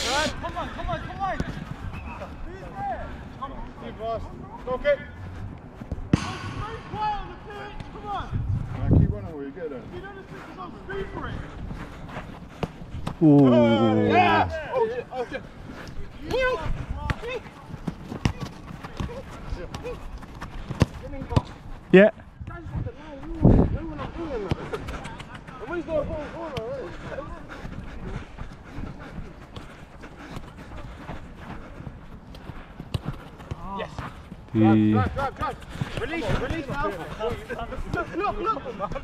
Come on. Who's there? Keep fast. Okay. Very quiet on the pitch. Come on. Keep running where you get there. You don't have to stop speed for it. Ooh. Yeah. Oh shit. Yeah. Yes. Drive. Release now. Look.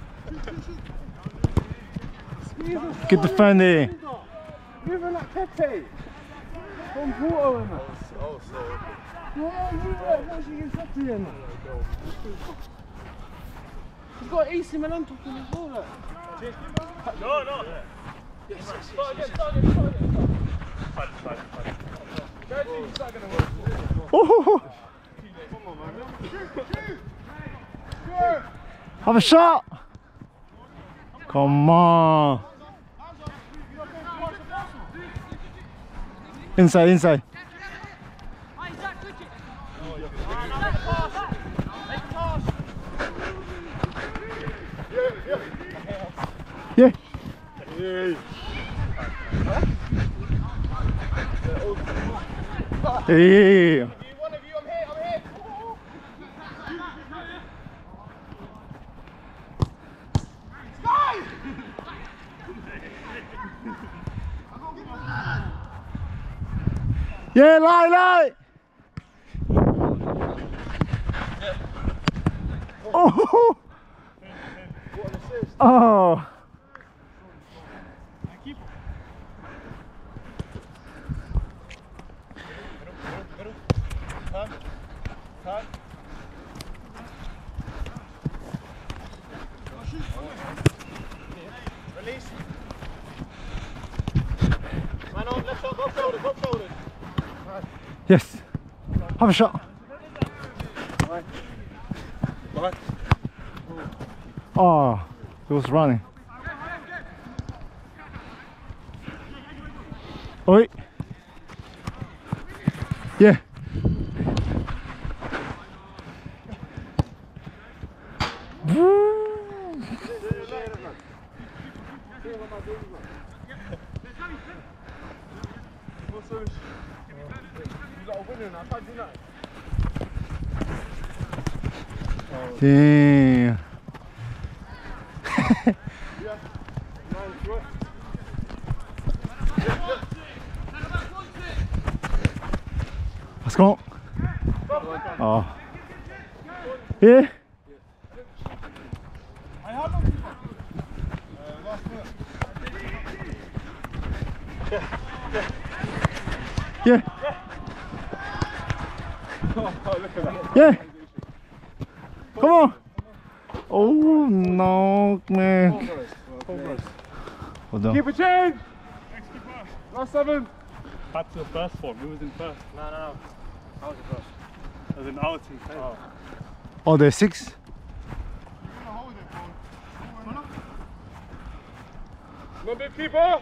Good defending. Moving like Pepe. From water in it. Oh, so. What's he getting to him? He's got AC Milan talking as well. No. Yes. Start again. Fine. Oh. Have a shot. Come on. Inside. Yeah. Hey. One of you, I'm here. Yeah, lie. Oh. Oh. Release. Man on, left shot, top shoulders. Yes. Have a shot. Right. Oh, he was running. Oi. Yeah. Damn. Let's go. Oh. Yeah. Yeah. Yeah. Come on. Oh no, man. Hold on. Keep it change. Last 7. That's the first one. Who was in first? No. I was the first. That was in our team. Oh, there's 6. No big keeper.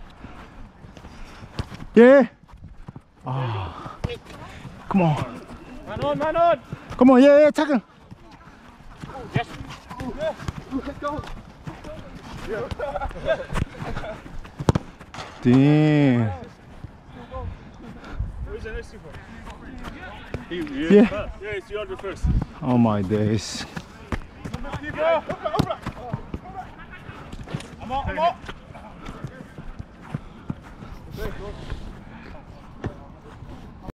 Yeah. Oh. Come on. Man on. Come on. Yeah. Tackle. Yes. Yeah. Let's go. Damn. Who's the next keeper? Yeah. First. Yeah, it's you first. Oh my days. Keeper. I'm up.